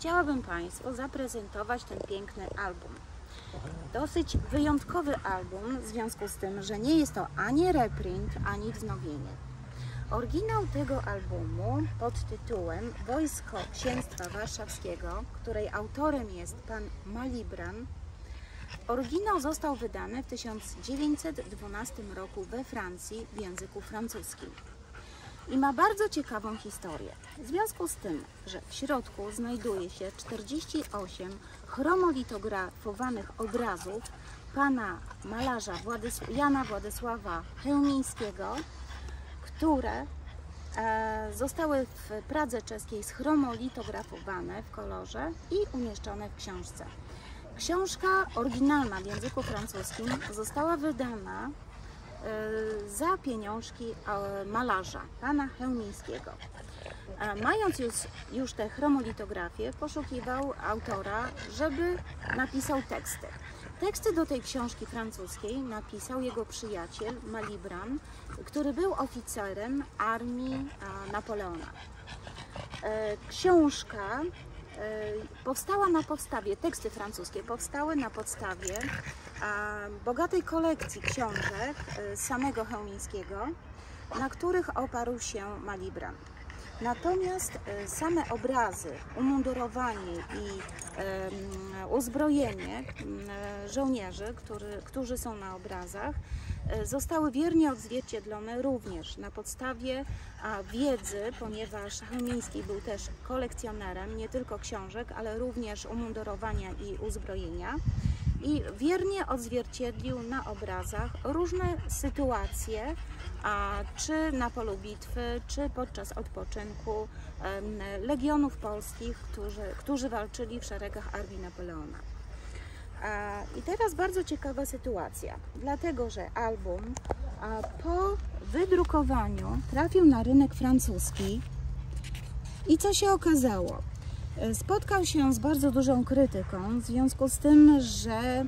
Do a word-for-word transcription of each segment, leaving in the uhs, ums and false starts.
chciałabym Państwu zaprezentować ten piękny album. Dosyć wyjątkowy album w związku z tym, że nie jest to ani reprint, ani wznowienie. Oryginał tego albumu pod tytułem Wojsko Księstwa Warszawskiego, której autorem jest pan Malibran. Oryginał został wydany w tysiąc dziewięćset dwunastym roku we Francji w języku francuskim. I ma bardzo ciekawą historię. W związku z tym, że w środku znajduje się czterdzieści osiem chromolitografowanych obrazów pana malarza Władysł Jana Władysława Chełmińskiego, które e, zostały w Pradze czeskiej schromolitografowane w kolorze i umieszczone w książce. Książka oryginalna w języku francuskim została wydana za pieniążki malarza, pana Chełmińskiego. Mając już, już te chromolitografie, poszukiwał autora, żeby napisał teksty. Teksty do tej książki francuskiej napisał jego przyjaciel Malibran, który był oficerem armii Napoleona. Książka powstała na podstawie, teksty francuskie powstały na podstawie bogatej kolekcji książek samego Chełmińskiego, na których oparł się Malibran. Natomiast same obrazy, umundurowanie i uzbrojenie żołnierzy, który, którzy są na obrazach, zostały wiernie odzwierciedlone również na podstawie wiedzy, ponieważ Chełmiński był też kolekcjonerem nie tylko książek, ale również umundurowania i uzbrojenia. I wiernie odzwierciedlił na obrazach różne sytuacje, a czy na polu bitwy, czy podczas odpoczynku legionów polskich, którzy, którzy walczyli w szeregach armii Napoleona. I teraz bardzo ciekawa sytuacja, dlatego że album po wydrukowaniu trafił na rynek francuski i co się okazało? Spotkał się z bardzo dużą krytyką w związku z tym, że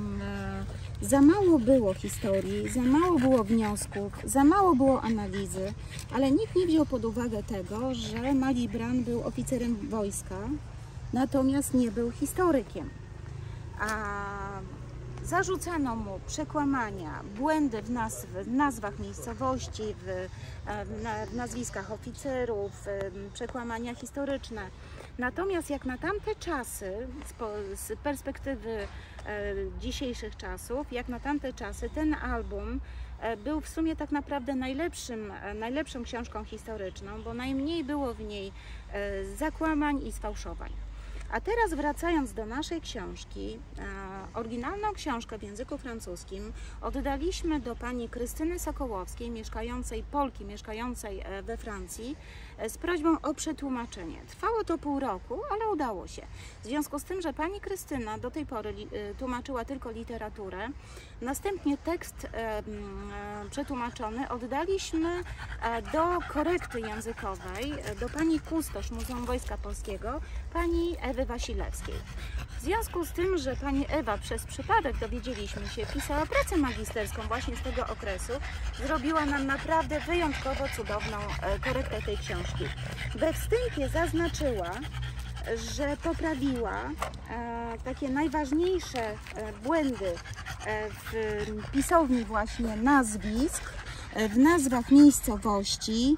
za mało było historii, za mało było wniosków, za mało było analizy, ale nikt nie wziął pod uwagę tego, że Malibran był oficerem wojska, natomiast nie był historykiem. A zarzucano mu przekłamania, błędy w, nazw, w nazwach miejscowości, w, w nazwiskach oficerów, przekłamania historyczne. Natomiast jak na tamte czasy, z perspektywy e, dzisiejszych czasów, jak na tamte czasy ten album e, był w sumie tak naprawdę najlepszym, e, najlepszą książką historyczną, bo najmniej było w niej e, zakłamań i sfałszowań. A teraz wracając do naszej książki, e, oryginalną książkę w języku francuskim oddaliśmy do pani Krystyny Sokołowskiej, mieszkającej, Polki mieszkającej we Francji, e, z prośbą o przetłumaczenie. Trwało to pół roku, ale udało się. W związku z tym, że pani Krystyna do tej pory li, e, tłumaczyła tylko literaturę, następnie tekst e, e, przetłumaczony oddaliśmy e, do korekty językowej, e, do pani kustosz Muzeum Wojska Polskiego, pani Ewy Wasilewskiej. W związku z tym, że pani Ewa przez przypadek, dowiedzieliśmy się, pisała pracę magisterską właśnie z tego okresu, zrobiła nam naprawdę wyjątkowo cudowną korektę tej książki. We wstępie zaznaczyła, że poprawiła e, takie najważniejsze e, błędy e, w pisowni właśnie nazwisk, e, w nazwach miejscowości,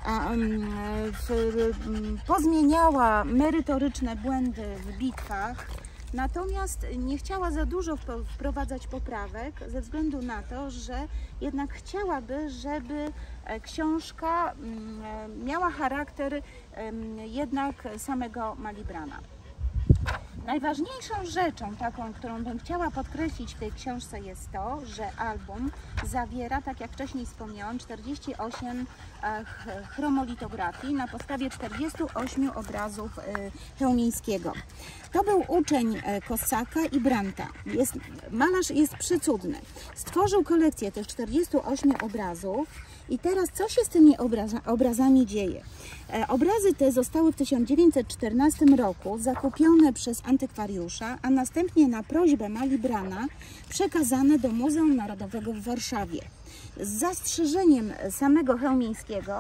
W, pozmieniała merytoryczne błędy w bitwach, natomiast nie chciała za dużo wprowadzać poprawek ze względu na to, że jednak chciałaby, żeby książka miała charakter jednak samego Malibrana. Najważniejszą rzeczą, taką, którą bym chciała podkreślić w tej książce, jest to, że album zawiera, tak jak wcześniej wspomniałam, czterdzieści osiem chromolitografii na podstawie czterdziestu ośmiu obrazów Chełmińskiego. To był uczeń Kossaka i Brandta. Jest, malarz jest przycudny. Stworzył kolekcję tych czterdziestu ośmiu obrazów i teraz co się z tymi obraza, obrazami dzieje? Obrazy te zostały w tysiąc dziewięćset czternastym roku zakupione przez antykwariusza, a następnie na prośbę Malibrana przekazane do Muzeum Narodowego w Warszawie. Z zastrzeżeniem samego Chełmińskiego,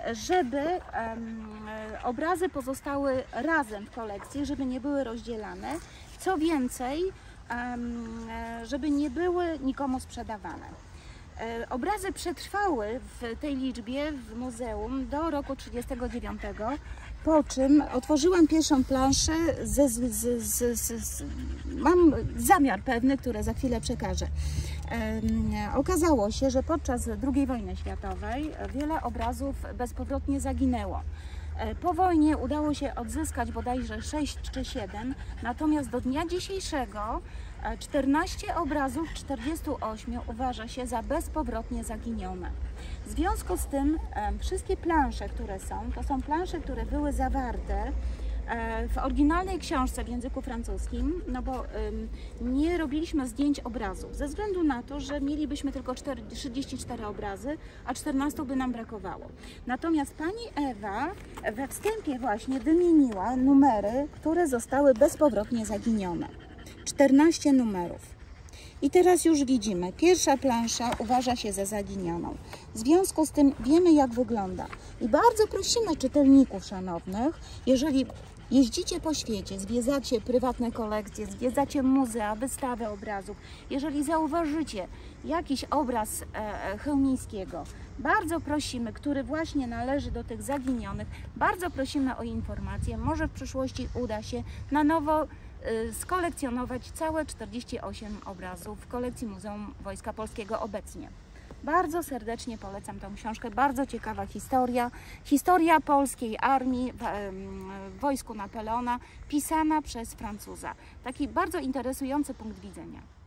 żeby um, obrazy pozostały razem w kolekcji, żeby nie były rozdzielane. Co więcej, um, żeby nie były nikomu sprzedawane. Obrazy przetrwały w tej liczbie w muzeum do roku trzydziestego dziewiątego, po czym otworzyłam pierwszą planszę, ze, z, z, z, z, mam zamiar pewny, który za chwilę przekażę. E, okazało się, że podczas drugiej wojny światowej wiele obrazów bezpowrotnie zaginęło. E, po wojnie udało się odzyskać bodajże sześć czy siedem, natomiast do dnia dzisiejszego czternaście obrazów z czterdziestu ośmiu uważa się za bezpowrotnie zaginione. W związku z tym e, wszystkie plansze, które są, to są plansze, które były zawarte e, w oryginalnej książce w języku francuskim, no bo e, nie robiliśmy zdjęć obrazów, ze względu na to, że mielibyśmy tylko trzydzieści cztery obrazy, a czternastu by nam brakowało. Natomiast pani Ewa we wstępie właśnie wymieniła numery, które zostały bezpowrotnie zaginione. czternaście numerów. I teraz już widzimy, pierwsza plansza uważa się za zaginioną. W związku z tym wiemy, jak wygląda. I bardzo prosimy czytelników szanownych, jeżeli jeździcie po świecie, zwiedzacie prywatne kolekcje, zwiedzacie muzea, wystawy obrazów, jeżeli zauważycie jakiś obraz e, Chełmińskiego, bardzo prosimy, który właśnie należy do tych zaginionych, bardzo prosimy o informację. Może w przyszłości uda się na nowo skolekcjonować całe czterdzieści osiem obrazów w kolekcji Muzeum Wojska Polskiego obecnie. Bardzo serdecznie polecam tę książkę, bardzo ciekawa historia, historia polskiej armii w, w wojsku Napoleona, pisana przez Francuza. Taki bardzo interesujący punkt widzenia.